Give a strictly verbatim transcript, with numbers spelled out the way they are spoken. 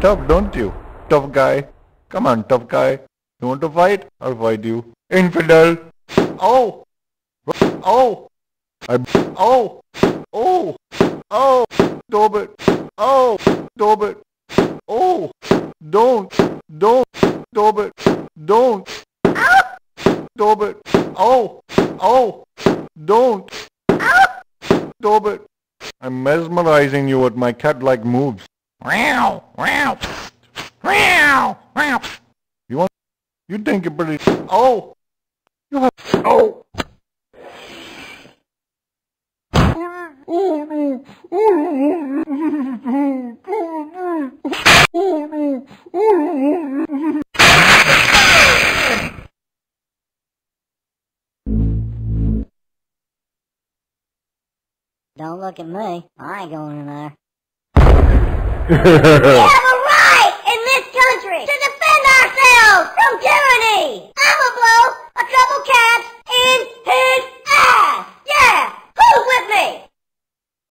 tough, don't you? Tough guy. Come on, tough guy. You want to fight? I'll fight you. Infidel! Oh! Oh! I... Oh! Oh! Oh! Stop it! Oh! Stop it! Oh! Don't! Don't! Stop it! Don't! Stop it! Oh! Oh! Don't! Stop it! I'm mesmerizing you with my cat-like moves. Wow! Wow! Wow! Wow! You want... You think you're pretty... Oh! You have... Oh! Don't look at me. I ain't going in there.